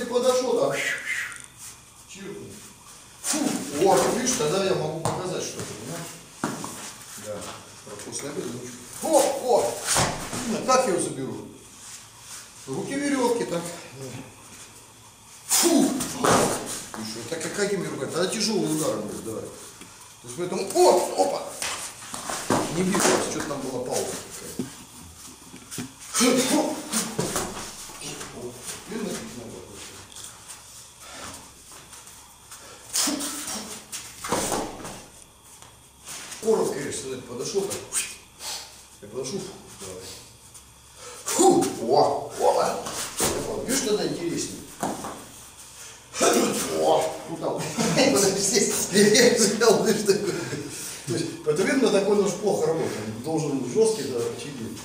подошел, да, чиркнул. Фу, вот, видишь, тогда я могу показать что-то, понимаешь? Да, после обеда ничего. О, как я его заберу? Руки веревки, так. Фу! Еще, так как какими руками? Тогда тяжелый удар будет, давай. То есть поэтому, опа! Не бей, что-то там была пауза какая-то. Коротко, конечно, подошел так. Я подошел, давай. Фу! О! Видишь, тогда интереснее. О! Куда? Здесь я взял, видишь, такой. То есть, видно, такой нож плохо работает. Должен быть жесткий, да, чили.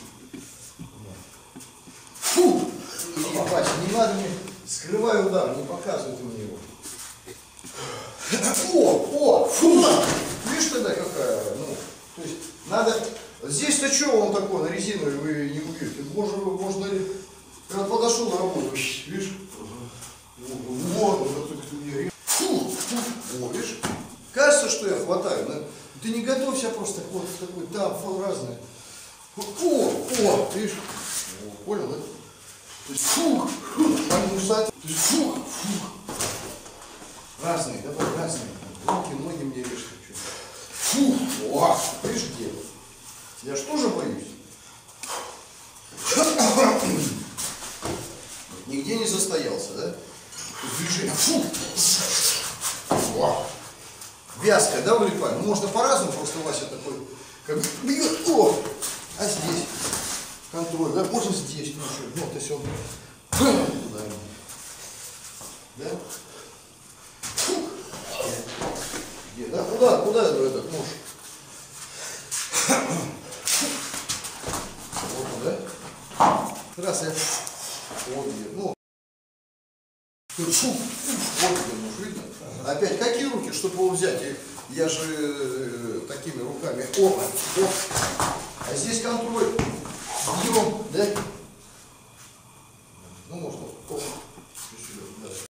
Фу! Паша, не надо мне, скрывай удар, не показывай ты мне его. Фу! Видишь тогда какая, ну, то есть, надо, здесь-то что он такой, на резиновый вы не убьете, можно ли, когда подошел на работу, видишь, вот, фу, видишь, кажется, что я хватаю, но ты не готовься просто вот такой, там разные, видишь, понял, да? То есть, разные, давай, разные. Руки, ноги мне режь. Фу! Видишь где? Я ж тоже боюсь. Нигде не застоялся, да? Движение. Фу! Вязкая, да, вылипаем? Ну, можно по-разному, просто Вася такой, как бьет. А здесь контроль, да? Можно здесь, ну что, вот, если он. Да? Где? Да? Куда этот нож? Вот он, да? Раз я. Вот где. Ну. Вот где нож, видно? Опять какие руки, чтобы его взять? Я же такими руками. А здесь контроль. Бьем, да?